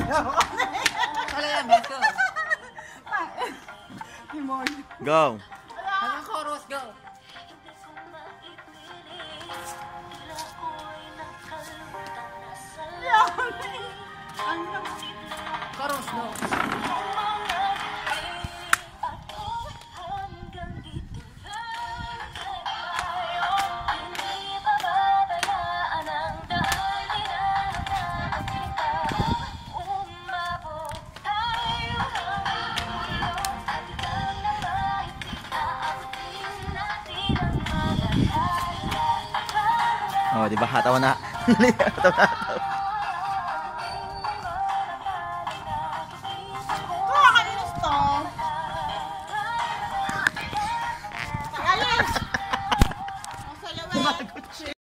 Talaga, Beto. Go. Hanggang chorus, go. Chorus, go. Oh, di ba? Hataw na. Hataw na.